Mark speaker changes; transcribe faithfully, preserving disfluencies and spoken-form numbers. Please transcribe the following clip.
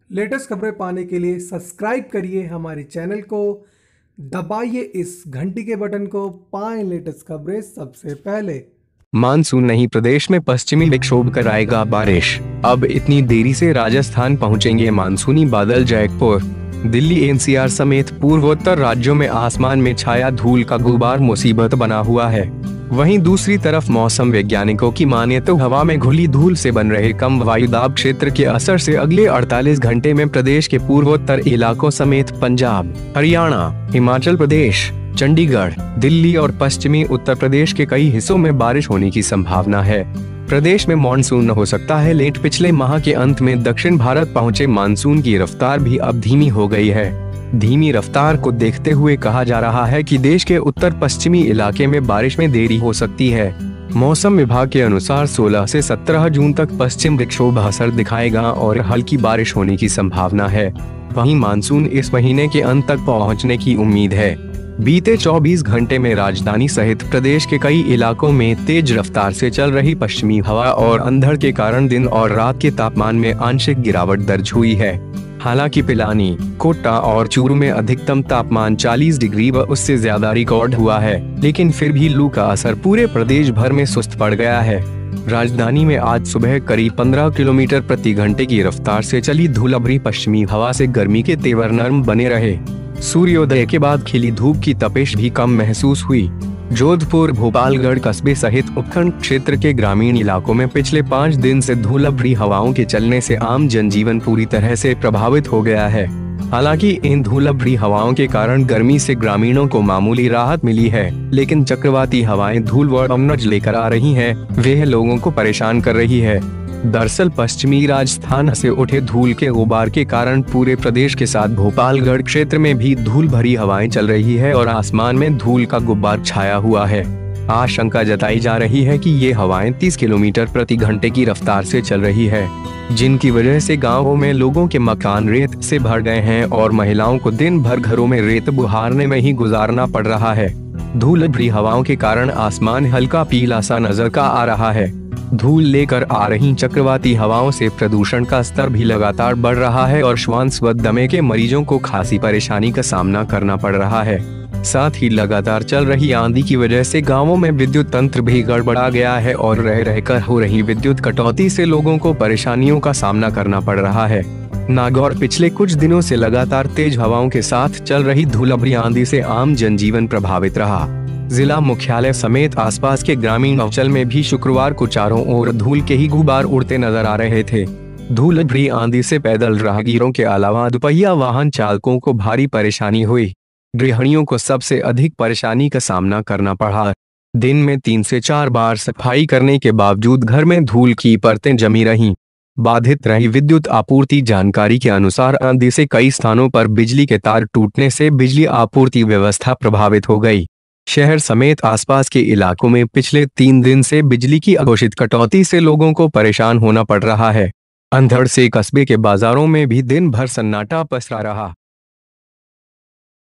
Speaker 1: Latest खबरें पाने के लिए सब्सक्राइब करिए हमारे चैनल को, दबाइए इस घंटी के बटन को, पाएं लेटेस्ट खबरें सबसे पहले।
Speaker 2: मानसून नहीं, प्रदेश में पश्चिमी विक्षोभ कराएगा बारिश। अब इतनी देरी से राजस्थान पहुंचेंगे मानसूनी बादल। जयपुर, दिल्ली, एनसीआर समेत पूर्वोत्तर राज्यों में आसमान में छाया धूल का गुबार मुसीबत बना हुआ है। वहीं दूसरी तरफ मौसम वैज्ञानिकों की माने तो हवा में घुली धूल से बन रहे कम वायुदाब क्षेत्र के असर से अगले अड़तालीस घंटे में प्रदेश के पूर्वोत्तर इलाकों समेत पंजाब, हरियाणा, हिमाचल प्रदेश, चंडीगढ़, दिल्ली और पश्चिमी उत्तर प्रदेश के कई हिस्सों में बारिश होने की संभावना है। प्रदेश में मानसून हो सकता है लेट। पिछले माह के अंत में दक्षिण भारत पहुंचे मानसून की रफ्तार भी अब धीमी हो गई है। धीमी रफ्तार को देखते हुए कहा जा रहा है कि देश के उत्तर पश्चिमी इलाके में बारिश में देरी हो सकती है। मौसम विभाग के अनुसार सोलह से सत्रह जून तक पश्चिम विक्षोभ असर दिखाएगा और हल्की बारिश होने की संभावना है। वहीं मानसून इस महीने के अंत तक पहुंचने की उम्मीद है। बीते चौबीस घंटे में राजधानी सहित प्रदेश के कई इलाकों में तेज रफ्तार से चल रही पश्चिमी हवा और अंधड़ के कारण दिन और रात के तापमान में आंशिक गिरावट दर्ज हुई है। हालांकि पिलानी, कोटा और चूरू में अधिकतम तापमान चालीस डिग्री व उससे ज्यादा रिकॉर्ड हुआ है, लेकिन फिर भी लू का असर पूरे प्रदेश भर में सुस्त पड़ गया है। राजधानी में आज सुबह करीब पंद्रह किलोमीटर प्रति घंटे की रफ्तार से चली धूलभरी पश्चिमी हवा से गर्मी के तेवर नर्म बने रहे। सूर्योदय के बाद खिली धूप की तपिश भी कम महसूस हुई। जोधपुर, भोपालगढ़ कस्बे सहित उपखंड क्षेत्र के ग्रामीण इलाकों में पिछले पाँच दिन से धूलभरी हवाओं के चलने से आम जनजीवन पूरी तरह से प्रभावित हो गया है। हालांकि इन धूलभरी हवाओं के कारण गर्मी से ग्रामीणों को मामूली राहत मिली है, लेकिन चक्रवाती हवाएं धूल व अमनज लेकर आ रही हैं, वह लोगों को परेशान कर रही है। दरअसल पश्चिमी राजस्थान से उठे धूल के गुबार के कारण पूरे प्रदेश के साथ भोपालगढ़ क्षेत्र में भी धूल भरी हवाएं चल रही है और आसमान में धूल का गुबार छाया हुआ है। आशंका जताई जा रही है कि ये हवाएं तीस किलोमीटर प्रति घंटे की रफ्तार से चल रही है, जिनकी वजह से गांवों में लोगों के मकान रेत से भर गए हैं और महिलाओं को दिन भर घरों में रेत बुहारने में ही गुजारना पड़ रहा है। धूल भरी हवाओं के कारण आसमान हल्का पीला सा नजर का आ रहा है। धूल लेकर आ रही चक्रवाती हवाओं से प्रदूषण का स्तर भी लगातार बढ़ रहा है और श्वास व दमे के मरीजों को खासी परेशानी का सामना करना पड़ रहा है। साथ ही लगातार चल रही आंधी की वजह से गांवों में विद्युत तंत्र भी गड़बड़ा गया है और रह रहकर हो रही विद्युत कटौती से लोगों को परेशानियों का सामना करना पड़ रहा है। नागौर, पिछले कुछ दिनों से लगातार तेज हवाओं के साथ चल रही धूलभरी आंधी से आम जनजीवन प्रभावित रहा। जिला मुख्यालय समेत आसपास के ग्रामीण अंचल में भी शुक्रवार को चारों ओर धूल के ही गुबार उड़ते नजर आ रहे थे। धूल भरी आंधी से पैदल राहगीरों के अलावा दुपहिया वाहन चालकों को भारी परेशानी हुई। गृहिणियों को सबसे अधिक परेशानी का सामना करना पड़ा। दिन में तीन से चार बार सफाई करने के बावजूद घर में धूल की परतें जमी रहीं। बाधित रही विद्युत आपूर्ति। जानकारी के अनुसार आंधी से कई स्थानों पर बिजली के तार टूटने से बिजली आपूर्ति व्यवस्था प्रभावित हो गई। शहर समेत आसपास के इलाकों में पिछले तीन दिन से बिजली की अघोषित कटौती से लोगों को परेशान होना पड़ रहा है। अंधड़ से कस्बे के बाजारों में भी दिन भर सन्नाटा पसरा रहा।